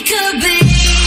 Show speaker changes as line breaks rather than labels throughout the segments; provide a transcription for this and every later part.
could be.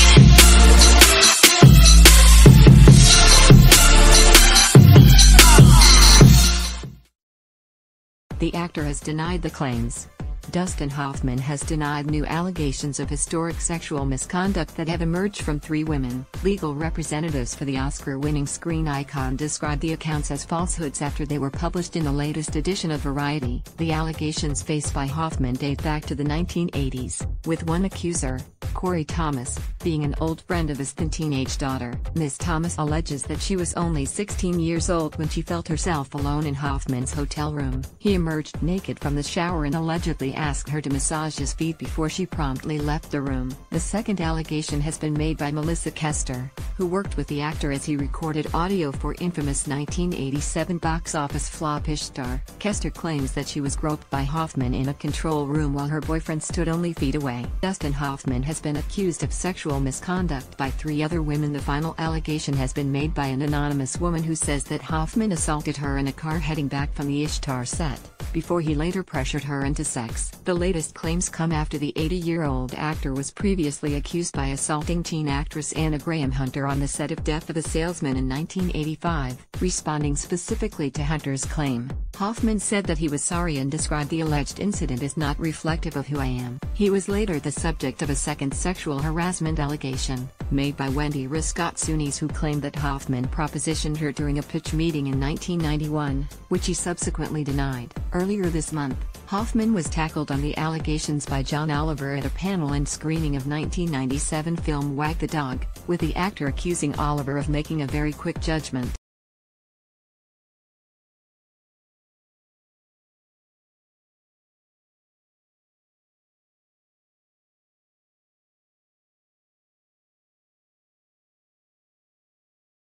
The actor has denied the claims. Dustin Hoffman has denied new allegations of historic sexual misconduct that have emerged from three women. Legal representatives for the Oscar-winning screen icon described the accounts as falsehoods after they were published in the latest edition of Variety. The allegations faced by Hoffman date back to the 1980s, with one accuser, Corey Thomas, being an old friend of his teenage daughter. Ms. Thomas alleges that she was only 16 years old when she felt herself alone in Hoffman's hotel room. He emerged naked from the shower and allegedly asked her to massage his feet before she promptly left the room. The second allegation has been made by Melissa Kester, who worked with the actor as he recorded audio for infamous 1987 box office flop Ishtar. Kester claims that she was groped by Hoffman in a control room while her boyfriend stood only feet away. Dustin Hoffman has been accused of sexual misconduct by three other women. The final allegation has been made by an anonymous woman who says that Hoffman assaulted her in a car heading back from the Ishtar set, before he later pressured her into sex. The latest claims come after the 80-year-old actor was previously accused by assaulting teen actress Anna Graham Hunter on the set of Death of a Salesman in 1985. Responding specifically to Hunter's claim, Hoffman said that he was sorry and described the alleged incident as not reflective of who I am. He was later the subject of a second sexual harassment allegation, made by Wendy Riscott-Sunis, who claimed that Hoffman propositioned her during a pitch meeting in 1991, which he subsequently denied. Earlier this month, Hoffman was tackled on the allegations by John Oliver at a panel and screening of 1997 film Wag the Dog, with the actor accusing Oliver of making a very quick judgment.